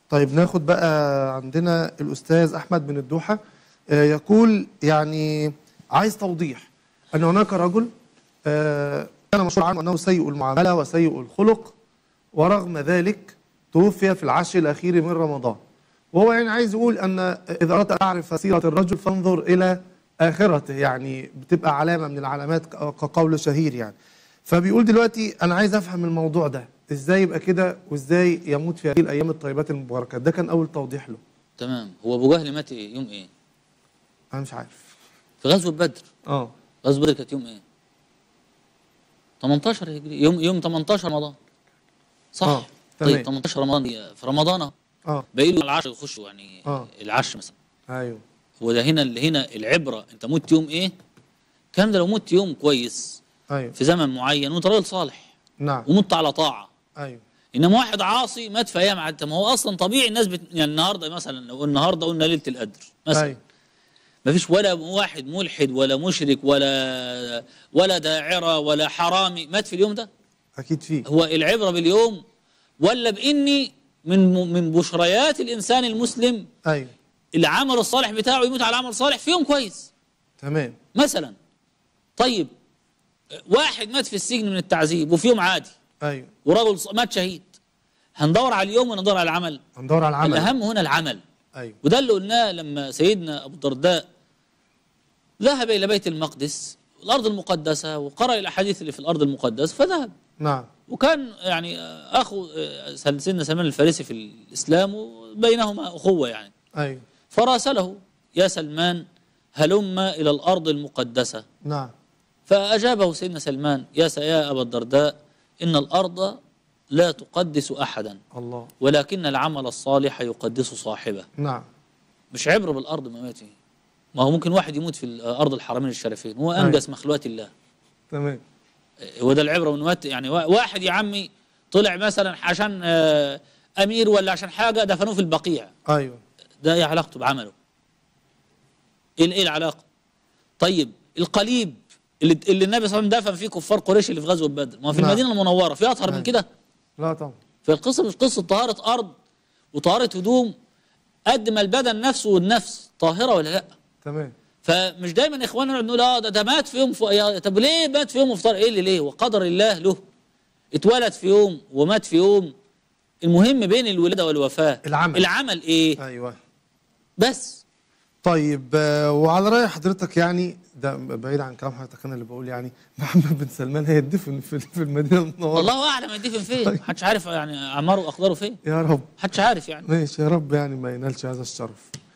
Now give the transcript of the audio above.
طيب ناخد بقى عندنا الأستاذ أحمد من الدوحة. يقول يعني عايز توضيح أن هناك رجل كان مشهور عنه أنه سيء المعاملة وسيء الخلق، ورغم ذلك توفي في العشر الأخير من رمضان. وهو يعني عايز يقول أن إذا أردت أن أعرف سيرة الرجل فانظر إلى آخرته، يعني بتبقى علامة من العلامات كقول شهير يعني. فبيقول دلوقتي أنا عايز أفهم الموضوع ده إزاي يبقى كده، وإزاي يموت في هذه الأيام الطيبات المباركات. ده كان أول توضيح له. تمام. هو أبو جهل مات يوم إيه؟ أنا مش عارف. في غزوة بدر. غزوة بدر كانت يوم إيه؟ 18 هجري، يوم 18 رمضان. صح؟ طيب 18 رمضان في رمضان باقي له العشر يخشوا يعني العشر مثلا. ايوه. هو ده هنا العبره، انت مت يوم ايه؟ كان ده لو مت يوم كويس في زمن معين وانت راجل صالح ومت على طاعه. انما واحد عاصي مات في ايام عدت. ما هو اصلا طبيعي الناس يعني النهارده مثلا، لو النهارده قلنا ليله القدر مثلا، ما فيش ولا واحد ملحد ولا مشرك ولا داعره ولا حرامي مات في اليوم ده. اكيد فيه. هو العبره باليوم ولا باني من بشريات الانسان المسلم العمل الصالح بتاعه يموت على عمل صالح في يوم كويس. تمام. مثلا طيب واحد مات في السجن من التعذيب وفي يوم عادي. ورجل مات شهيد. هندور على اليوم ولا ندور على العمل؟ هندور على العمل. الاهم هنا العمل. وده اللي قلناه لما سيدنا ابو الدرداء ذهب الى بيت المقدس الارض المقدسه وقرأ الاحاديث اللي في الارض المقدسه فذهب. وكان يعني اخو سيدنا سلمان الفارسي في الاسلام وبينهما اخوه يعني. فراسله: يا سلمان هلم الى الارض المقدسه. فاجابه سيدنا سلمان: يا ابا الدرداء ان الارض لا تقدس احدا ولكن العمل الصالح يقدس صاحبه. مش عبره بالارض ما مات. ما هو ممكن واحد يموت في ارض الحرمين الشريفين هو انجز مخلوقات الله. تمام. هو ده العبره من مات. يعني واحد يا عمي طلع مثلا عشان امير ولا عشان حاجه دفنوه في البقيع. ده ايه علاقته بعمله؟ ايه العلاقه؟ طيب القليب اللي النبي صلى الله عليه وسلم دفن فيه كفار قريش اللي في غزوه بدر، ما هو في المدينه المنوره في اطهر من كده؟ لا طبعا. فالقصه مش قصه طهاره ارض وطهاره هدوم قد ما البدن نفسه والنفس طاهره ولا لا. تمام. فمش دايما اخواننا نقول ده مات في يوم طب ليه مات في يوم وفطار؟ ايه اللي ليه؟ وقدر الله له. اتولد في يوم ومات في يوم. المهم بين الولاده والوفاه العمل ايه؟ ايوه بس. طيب وعلى رأي حضرتك يعني ده بعيد عن كلام حضرتك، انا اللي بقول يعني محمد بن سلمان هيدفن في المدينه المنوره. الله اعلم هيدفن فين. محدش عارف يعني اعماره واقداره فين. يا رب. محدش عارف يعني. ماشي يا رب يعني ما ينالش هذا الشرف.